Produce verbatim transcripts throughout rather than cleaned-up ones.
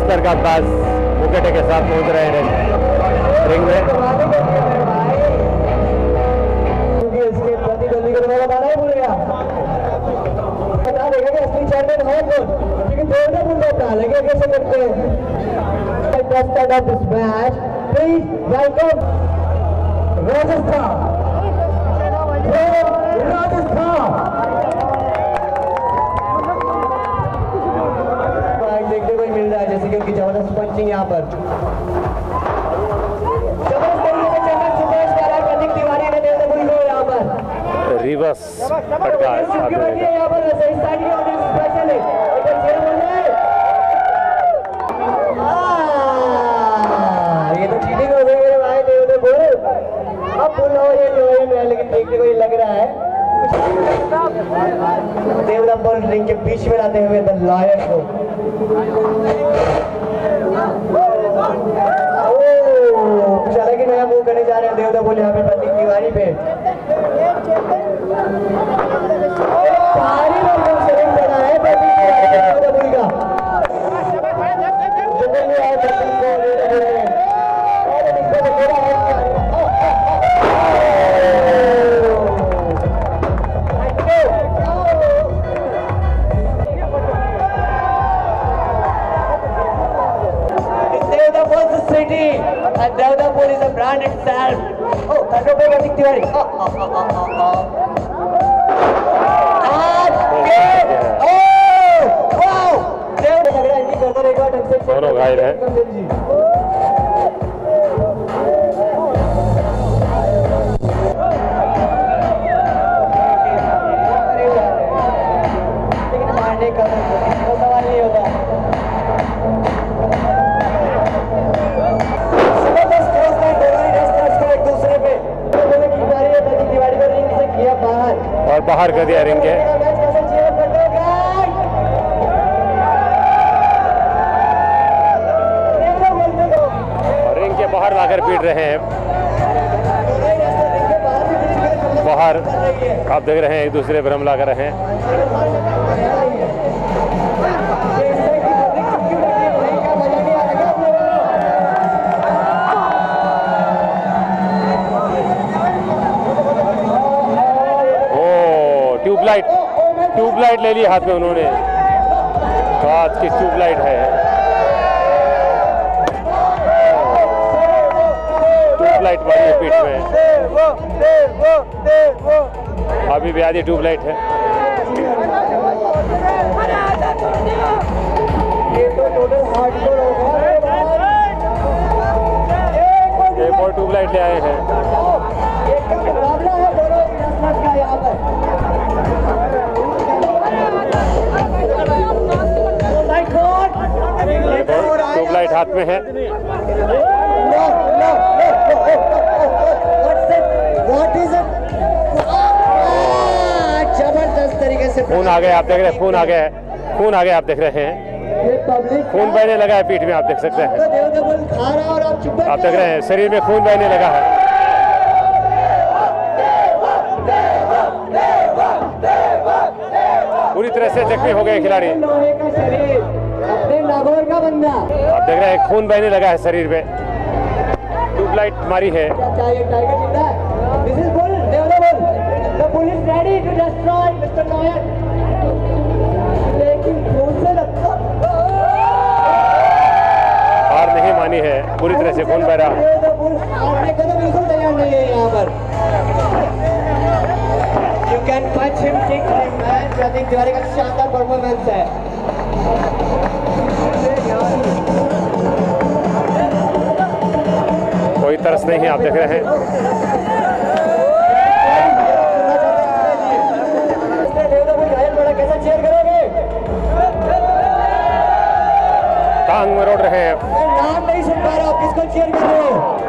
स्तर का अंदाज मुकेटे के साथ पहुंच रहे हैं रिंग में। इसके प्रतिद्वंदी को दोबारा माना ही भूल गया। बता देगा कि असली चैंपियन है कौन, लेकिन दोनों भूल जाता है लगे कैसे करते हैं। Start of this match, please welcome Rajasthan. Rajasthan. देखने को मिल रहा है जैसे कि उनकी जबरदस्त पंचिंग यहाँ पर जबरदस्त तरीके से चल रहा है। सुरेश बाला प्रतीक तिवारी ने देवता पुरी को यहाँ पर रिवर्स फटका है यहाँ पर सही साइड की ऑडियंस स्पेशल है। इधर शेर बोल रहे हैं ये तो चीटिंग हो गई मेरे भाई देवता बोल। अब बोलो ये जो है मैं लेकिन देखने को ये लग रहा है देवता बॉल रिंग के बीच में लाते हुए द लॉयर को कुछ अलग ही नया मूव करने जा रहे हैं देवता बोल यहाँ पे प्रतीक तिवारी पे भारी वर्गों से रिंग बना है प्रतीक तिवारी देवता बोल का and Devdapur is a brand itself. Oh, third over Pratik Tiwari. Oh, oh, oh, oh, oh. Oh, wow! दोनों घायल हैं। लेकिन मारने का सवाल नहीं होता। और बाहर कर दिया रिंग के। और रिंग के बाहर लाकर पीट रहे हैं। बाहर आप देख रहे हैं एक दूसरे पर हमला कर रहे हैं। ट्यूबलाइट ट्यूबलाइट ले ली हाथ में उन्होंने। कांच की ट्यूबलाइट है। ट्यूबलाइट मारी है पीठ में। अभी भी आधी ट्यूबलाइट है। एक और ट्यूबलाइट ले आए हैं। ट्यूबलाइट हाथ में है। जबरदस्त तरीके से खून आ गया आप देख रहे हैं। खून आ गया है। खून आ गया आप देख रहे हैं। खून बहने लगा है पीठ में आप देख सकते हैं। आप देख रहे हैं शरीर में खून बहने लगा है। पूरी तरह से जख्मी हो गए खिलाड़ी। अपने नागौर का बंदा आप देख रहे हैं खून बहने लगा है शरीर में। ट्यूबलाइट मारी है। हार नहीं मानी है। पूरी तरह से खून बह रहा है। बिल्कुल तैयार नहीं है यहाँ पर। You can punch him, kick him, man. प्रतीक तिवारी का शानदार परफॉर्मेंस है। कोई तरस नहीं है आप देख रहे हैं। कैसा चेयर करोगे? टांग मरोड़ रहे हैं। नाम नहीं सुन पा रहा, किसको चेयर कर रहे हो?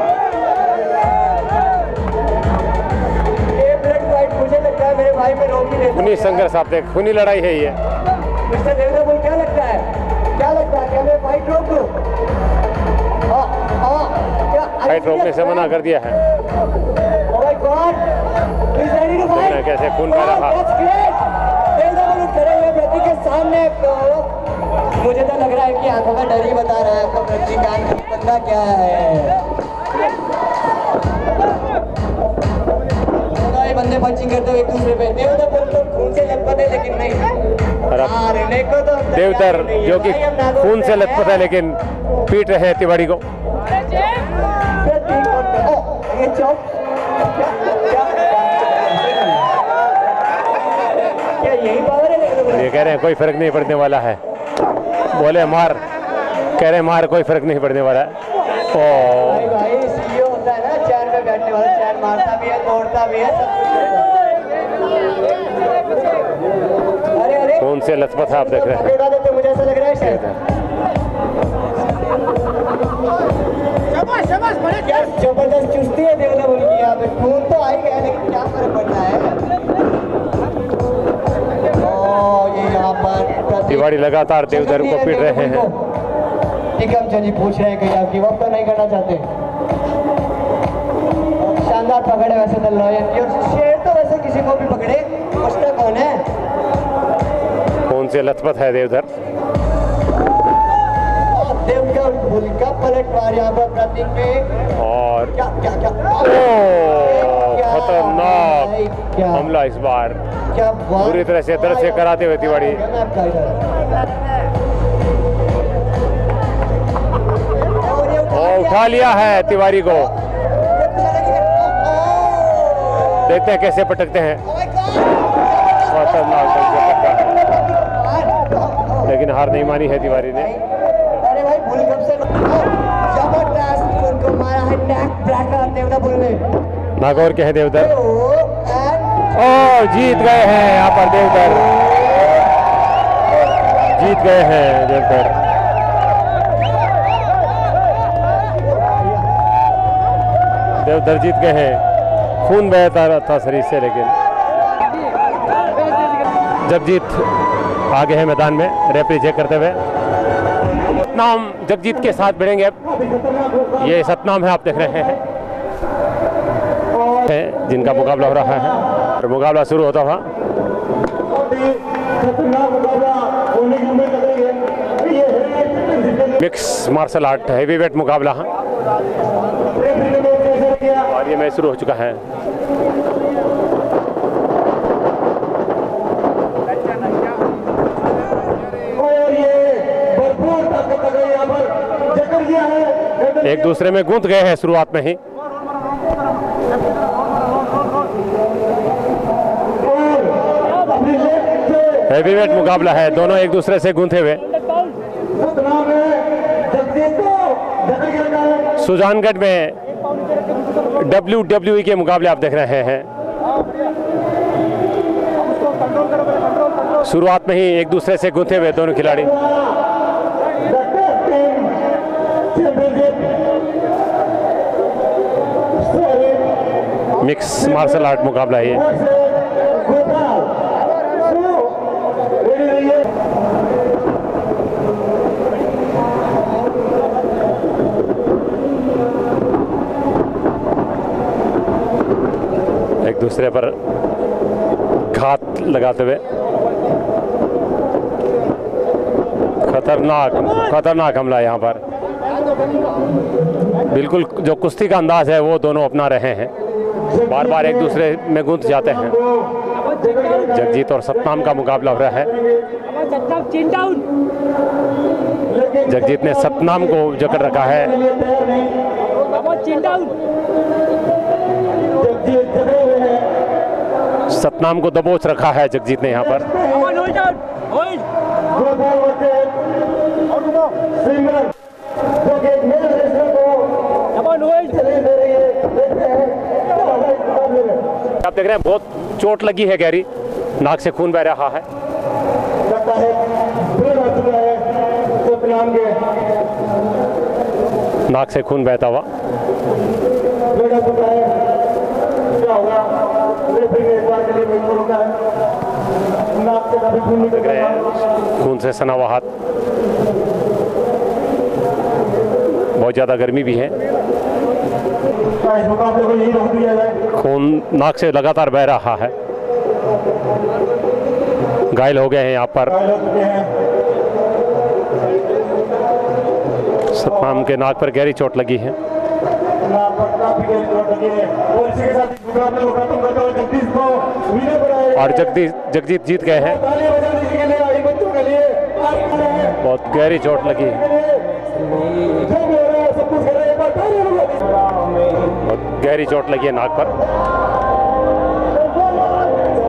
मुझे लगता है मेरे भाई में रोक ही लेता है। खूनी संघर्ष आप देख, खूनी लड़ाई है ये। मिस्टर देवदत्त क्या लगता है? क्या लगता है? क्या मैं फाइट रोक दूं? हाँ हाँ क्या फाइट रोकने से मना कर दिया है। Oh my God! He's ready to fight. कैसे खून बह रहा। देवदत्त खड़े हुए प्रतीक के सामने मुझे तो लग रहा है कि आंखों का डर ही बता रहा है आपका रजनीकांत बंदा क्या है। बंदे पंचिंग करते हुए एक दूसरे पे। देवधर तो खून से लथपथ है लेकिन नहीं हारने को तो देवधर जो कि खून से लथपथ है लेकिन पीट रहे हैं तिवारी को। ये चौक क्या यही पावर है? ये कह रहे हैं कोई फर्क नहीं पड़ने वाला है, बोले मार, कह रहे हैं मार, कोई फर्क नहीं पड़ने वाला है। ओ भाई भाई सीईओ होता है ना, चैन पे बैठने वाला, चैन मारता भी है, तोड़ता भी है, सब कुछ। अरे अरे खून से लथपथ है, आप देख रहे हैं। उड़ा देते मुझे ऐसा लग रहा है शायद। क्या जबरदस्त चुस्ती है देवधर बोल की यहाँ पे। खून तो आ ही गया लेकिन क्या फर्क पड़ता है। ओ ये यहाँ पर तिवारी लगातार देवधर को पीट रहे हैं। टिकम जी पूछ रहे हैं कि आप गिव अप तो नहीं करना चाहते। शानदार पकड़े वैसे तो लॉयल, शेर तो वैसे किसी को भी पकड़े, उसका कौन है। खून से लथपथ है देवधर। देवधर भूल का पलटवार यहाँ पर प्रतीक पे और क्या क्या क्या खतरनाक हमला इस बार क्या पूरी तरह से तरह से कराते हुए तिवारी। उठा लिया है तिवारी को, देखते हैं कैसे पटकते हैं। खतरनाक लेकिन हार नहीं मानी है तिवारी ने। अरे भाई भूल कब से जबरदस्त उनको मारा है नेक ब्रेकर देवधर भूल ने। नागौर के हैं देवधर। ओ जीत गए हैं यहाँ पर देवधर, जीत गए हैं देवधर। देवधर जीत गए हैं। खून बहता रहा था शरीर से लेकिन जगजीत आगे है मैदान में रेफरी चेक करते हुए। सतनाम जगजीत के साथ भिड़ेंगे अब। ये सतनाम है, आप देख रहे हैं, है जिनका मुकाबला हो रहा है और मुकाबला शुरू होता हुआ। मिक्स मार्शल आर्ट हेवीवेट मुकाबला है और ये मैच शुरू हो चुका है। एक दूसरे में गूंथ गए हैं शुरुआत में ही। हेवीवेट मुकाबला है, दोनों एक दूसरे से गूंथे हुए। सुजानगढ़ में डब्ल्यू डब्ल्यू ई के मुकाबले आप देख रहे हैं। शुरुआत में ही एक दूसरे से गूंथे हुए दोनों खिलाड़ी। मिक्स मार्शल आर्ट मुकाबला है ये। एक दूसरे पर घात लगाते हुए खतरनाक खतरनाक हमला यहाँ पर। बिल्कुल जो कुश्ती का अंदाज है वो दोनों अपना रहे हैं, बार बार एक दूसरे में गूंथ जाते हैं। जगजीत और सतनाम का मुकाबला हो रहा है। जगजीत ने सतनाम को जकड़ रखा है। सतनाम को दबोच रखा है जगजीत ने यहाँ पर। आप देख रहे हैं बहुत चोट लगी है गहरी, नाक से खून बह रहा है। नाक से खून बहता हुआ। खून से सना हुआ हाथ, बहुत ज़्यादा गर्मी भी है। खून नाक से लगातार बह रहा है। घायल हो गए हैं यहाँ पर सतपाल के नाक पर गहरी चोट लगी है। और जगदीश जगजीत जीत गए हैं। बहुत गहरी चोट लगी है, बहुत गहरी चोट लगी है नाक पर।